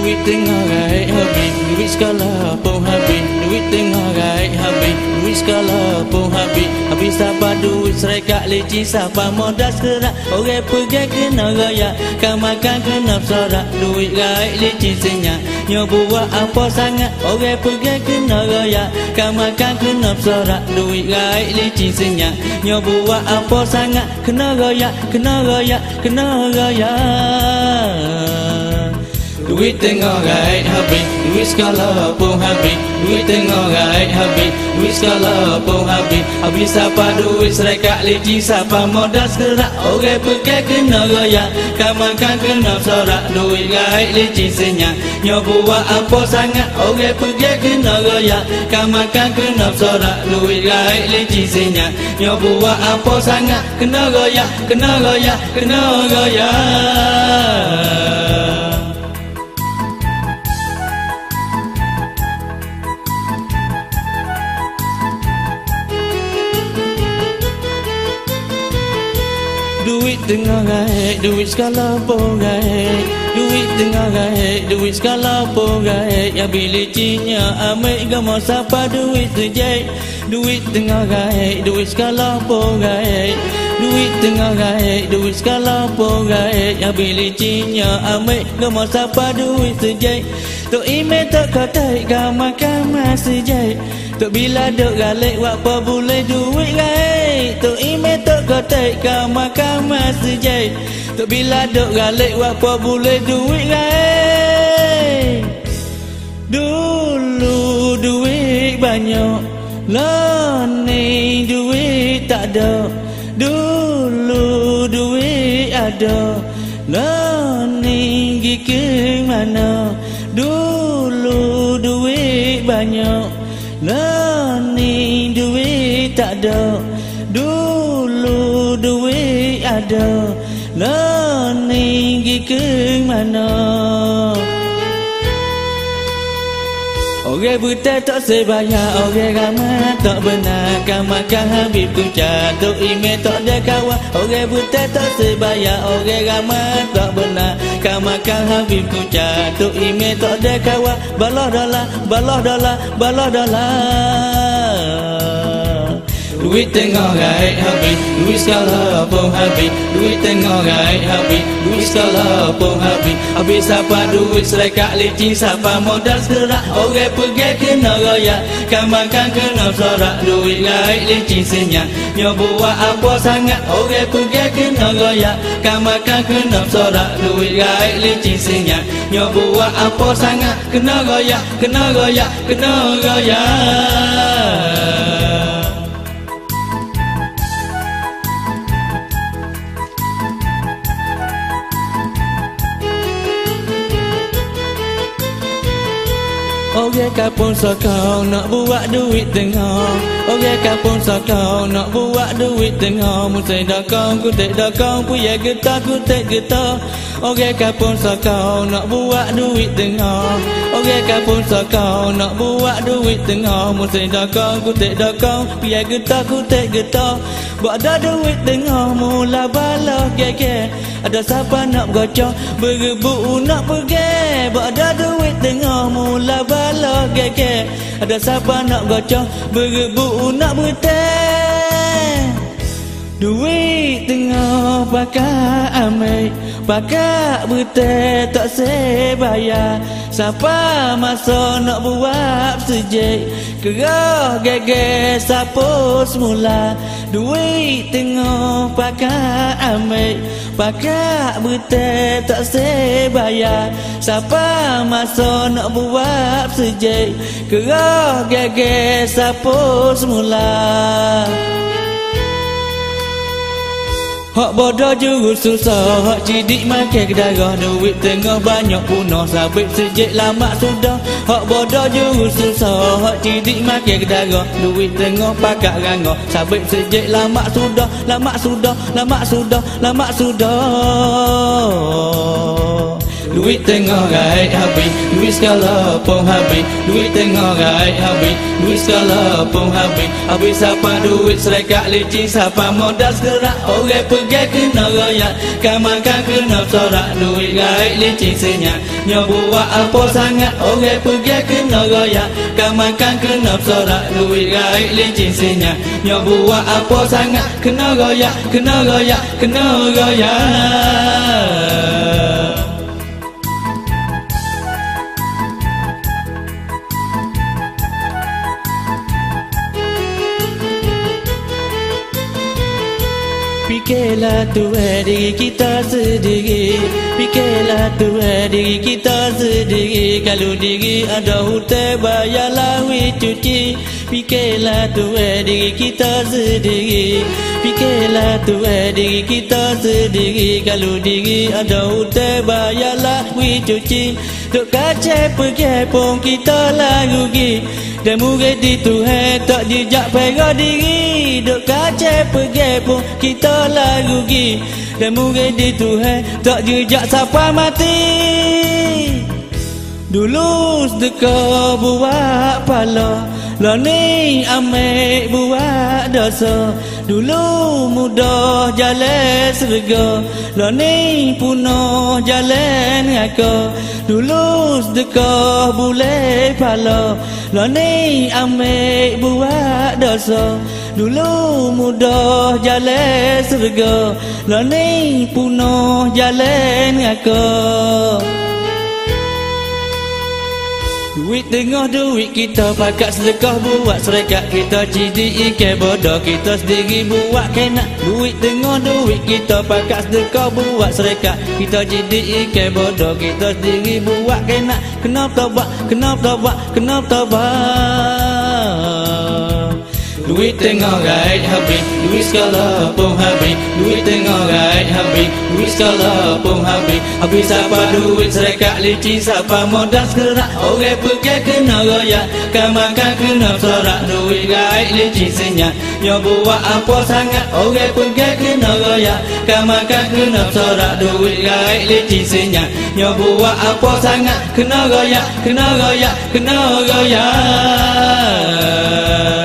duit tengah raih habis, duit sekolah pun habis, duit tengah raih habis, duit sekolah pun habis. Habis apa duit serekat licin, siapa modal serak, orang pergi kena raya, kau makan kena sorak. Duit raih licin senyap, nyo buat apa sangat, orang pergi kena raya, kau makan kena sorak. Duit raih licin senyap, nyo buat apa sangat, kena raya, kena raya, kena raya. Duit tengah raih habis, duit sekolah pun habis, duit tengah raih habis, duit sekolah pun habis. Habis apa duit serekat licin, siapa modal serak, orang pergi kena raya, kau makan kena sorak. Duit raih licin senyap, nyo buat apa sangat, orang pergi kena raya, kau makan kena sorak. Duit raih licin senyap, nyo buat apa sangat, kena raya, kena raya, kena raya. Duit tengah raih, duit sekolah pun raih, duit tengah raih, duit sekolah pun raih. Ya bila cinya amik gama siapa duit sejai. Duit tengah raih, duit sekolah pun raih, duit tengah raih, duit sekolah pun raih. Ya bila cinya amik gama siapa duit sejai. Tok ime tok kotai gama kama sejai. Tok bila dok galik apa boleh duit raih. Tok ime tok kotai gama kama sejai. Tok bila dok galik apa boleh duit raih. Dulu duit banyak, lah ni duit tak ada. Dulu duit ada, lah ni pergi ke mana. Dulu duit banyak, lah ni duit tak ada. Dulu duit ada, lah ni pergi ke mana. Orang buta tak sebayar, orang ramah tak benar, kau makan habis kunca, tok ime tak ada kawan. Orang buta tak sebayar, orang ramah tak benar, kau makan habis kunca, tok ime tak ada kawan. Balah dolar, balah dolar, balah dolar. Duit tengah raih habis, duit sekolah pun habis, duit tengah raih habis, duit sekolah pun habis. Habis apa duit serekat licin, siapa modal serak, orang pergi kena raya, kau makan kena sorak. Duit raih licin senyap, nyo buat apa sangat, orang pergi kena raya, kau makan kena sorak. Duit raih licin senyap, nyo buat apa sangat, kena raya, kena raya, kena raya. Orang kampung sokau nak buat duit tengah, orang kampung sokau nak buat duit tengah. Musai dakang kutek dakang, puya getah kutek getah. Orang kampung sokau nak buat duit tengah, orang kampung sokau nak buat duit tengah. Musai dakang kutek dakang, puya getah kutek getah. Buat ada duit tengah mula balah gege, ada siapa nak gocok berebut nak pergi. Buat ada duit tengah mula balah gege, ada siapa nak gocok berebut nak berteh. Duit tengah pakai amai, pakai berteh tak sebayar. Siapa masa nak buat sejek, kerah gege siapa semula. Duit tengah pakai amai, pakai berteh tak sebayar. Siapa masa nak buat sejek, kerah gege siapa semula. Hak bodoh jurus susah, hak cidik makan darah. Duit tengah banyak punah, sabit sejek lama sudah. Hak bodoh jurus susah, hak cidik makan darah. Duit tengah pakat rangah, sabit sejek lama sudah, lama sudah, lama sudah, lama sudah. duit tengah gai habis, duit segala pun habis, duit tengah gai habis, duit segala pun habis. Habis siapa duit serekat licin, siapa modal segerak, orang pergi kena royak, kan makan kena sorak. Duit gai licin senyap, nyo buat apa sangat, orang pergi kena royak, kan makan kena sorak. Duit gai licin senyap, nyo buat apa sangat, kena royak, kena royak, kena royak. Fikirlah Tuhan diri kita sendiri, fikirlah Tuhan diri kita sendiri. Kalau diri ada hutang bayarlah weh cuci. Fikirlah Tuhan diri kita sendiri, fikirlah Tuhan diri kita sendiri. Kalau diri ada hutang bayarlah weh cuci. Tok kaca pergi pun kita lah rugi, dan murid di Tuhan tak jejak perah diri. Dok kaca pergi pun kita lah rugi, dan murid di Tuhan tak jejak siapa mati. Dulu sedekah buat pala, lah ni ambil buat dosa. Dulu mudah jalan serga, lah ni punah jalan neraka. Dulu sedekah boleh pala, lah ni ambil buat dosa. Dulu mudah jalan serga, lah ni punah jalan neraka. Duit tengah duit kita pakat sedekah buat serekat. Kita cidi ikan bodoh kita sendiri buat kena. Duit tengah duit kita pakat sedekah buat serekat. Kita cidi ikan bodoh kita sendiri buat kena. Kena tobat, kena tobat, kena tobat. Duit tengah gai habis, duit segala pun habis, duit tengah gai habis, duit segala pun habis. Habis siapa duit serekat licin, siapa modal segerak, orang pergi kena royak, kan makan kena sorak. Duit gai licin senyap, nyo buat apa sangat, orang pergi kena royak, kan makan kena sorak. Duit gai licin senyap, nyo buat apa sangat, kena royak, kena royak, kena royak.